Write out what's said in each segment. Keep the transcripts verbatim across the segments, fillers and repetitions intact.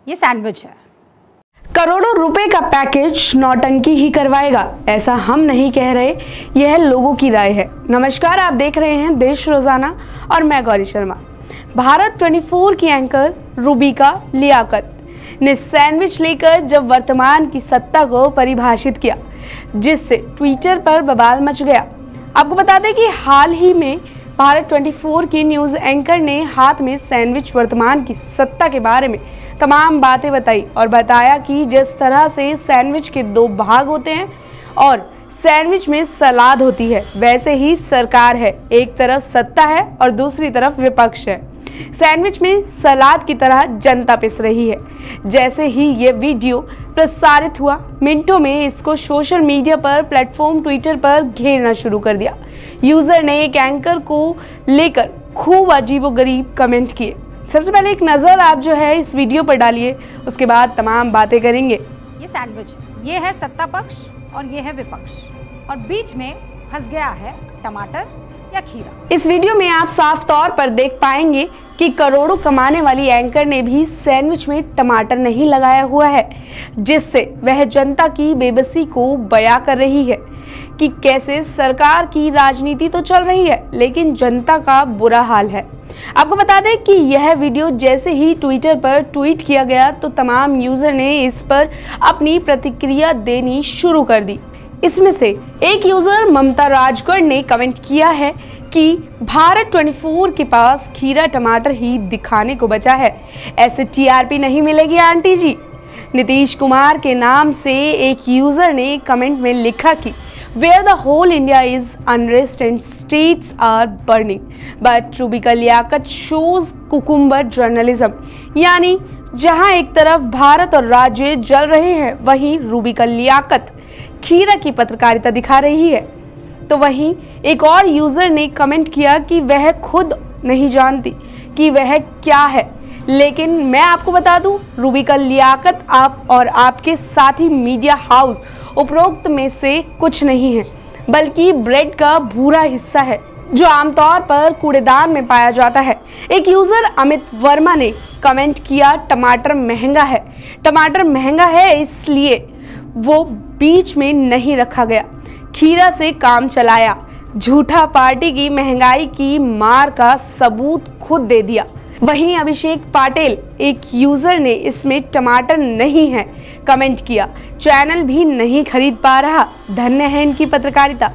ये सैंडविच है। करोड़ों रुपए का पैकेज नौटंकी ही करवाएगा, ऐसा हम नहीं कह रहे, यह लोगों की राय है। नमस्कार, आप देख रहे हैं देश रोजाना और मैं गौरी शर्मा। भारत चौबीस की एंकर रूबिका लियाकत ने सैंडविच लेकर जब वर्तमान की सत्ता को परिभाषित किया, जिससे ट्विटर पर बवाल मच गया। आपको बता दें कि हाल ही में भारत चौबीस की न्यूज एंकर ने हाथ में सैंडविच वर्तमान की सत्ता के बारे में तमाम बातें बताई और बताया कि जिस तरह से सैंडविच के दो भाग होते हैं और सैंडविच में सलाद होती है, वैसे ही सरकार है। एक तरफ सत्ता है और दूसरी तरफ विपक्ष है। सैंडविच में सलाद की तरह जनता पिस रही है। जैसे ही ये वीडियो प्रसारित हुआ, मिनटों में इसको सोशल मीडिया पर प्लेटफॉर्म ट्विटर पर घेरना शुरू कर दिया। यूजर ने एक एंकर को लेकर खूब अजीबोगरीब कमेंट किए। सबसे पहले एक नज़र आप जो है इस वीडियो पर डालिए, उसके बाद तमाम बातें करेंगे। ये सैंडविच, ये है सत्ता पक्ष और ये है विपक्ष, और बीच में फंस गया है टमाटर या खीरा। इस वीडियो में आप साफ तौर पर देख पाएंगे कि करोड़ों कमाने वाली एंकर ने भी सैंडविच में टमाटर नहीं लगाया हुआ है, जिससे वह जनता की बेबसी को बयां कर रही है कि कैसे सरकार की राजनीति तो चल रही है लेकिन जनता का बुरा हाल है। आपको बता दें कि यह वीडियो जैसे ही ट्विटर पर ट्वीट किया गया तो तमाम यूजर ने इस पर अपनी प्रतिक्रिया देनी शुरू कर दी। इसमें से एक यूजर ममता राजगढ़ ने कमेंट किया है कि भारत चौबीस के पास खीरा टमाटर ही दिखाने को बचा है, ऐसे टीआरपी नहीं मिलेगी आंटी जी। नीतीश कुमार के नाम से एक यूजर ने कमेंट में लिखा कि where the whole India is unrest and states are burning but Rubika Liyaquat shows cucumber journalism, यानी जहां एक तरफ भारत और राज्य जल रहे हैं, वहीं रूबिका लियाकत खीरा की पत्रकारिता दिखा रही है। तो वहीं एक और यूजर ने कमेंट किया कि वह खुद नहीं जानती कि वह क्या है, लेकिन मैं आपको बता दूं, रूबिका लियाकत आप और आपके साथी मीडिया हाउस उपरोक्त में से कुछ नहीं है, बल्कि ब्रेड का भूरा हिस्सा है जो आमतौर पर कूड़ेदान में पाया जाता है। एक यूजर अमित वर्मा ने कमेंट किया, टमाटर महंगा है। टमाटर महंगा है इसलिए वो बीच में नहीं रखा गया, खीरा से काम चलाया। झूठा पार्टी की महंगाई की मार का सबूत खुद दे दिया। वहीं अभिषेक पाटिल एक यूजर ने इसमें टमाटर नहीं है कमेंट किया, चैनल भी नहीं खरीद पा रहा, धन्य है इनकी पत्रकारिता।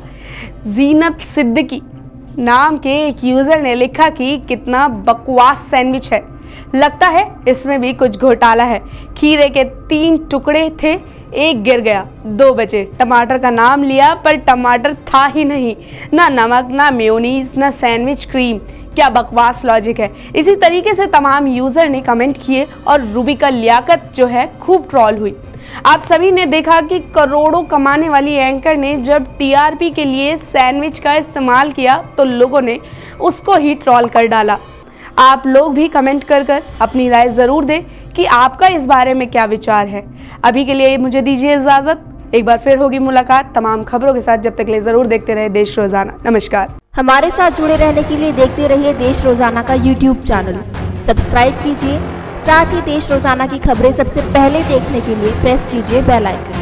जीनत सिद्दीकी नाम के एक यूजर ने लिखा कि कितना बकवास सैंडविच है, लगता है इसमें भी कुछ घोटाला है। खीरे के तीन टुकड़े थे, एक गिर गया, दो बचे। टमाटर का नाम लिया पर टमाटर था ही नहीं, ना नमक, ना मेयोनीज, ना सैंडविच क्रीम। क्या बकवास लॉजिक है। इसी तरीके से तमाम यूजर ने कमेंट किए और रूबिका लियाकत जो है खूब ट्रोल हुई। आप सभी ने देखा कि करोड़ों कमाने वाली एंकर ने जब टीआरपी के लिए सैंडविच का इस्तेमाल किया तो लोगों ने उसको ही ट्रोल कर डाला। आप लोग भी कमेंट कर कर अपनी राय ज़रूर दें कि आपका इस बारे में क्या विचार है। अभी के लिए मुझे दीजिए इजाज़त, एक बार फिर होगी मुलाकात तमाम खबरों के साथ। जब तक के लिए ज़रूर देखते रहे देश रोज़ाना। नमस्कार। हमारे साथ जुड़े रहने के लिए देखते रहिए देश रोज़ाना का यूट्यूब चैनल, सब्सक्राइब कीजिए। साथ ही देश रोज़ाना की खबरें सबसे पहले देखने के लिए प्रेस कीजिए बेल आइकन।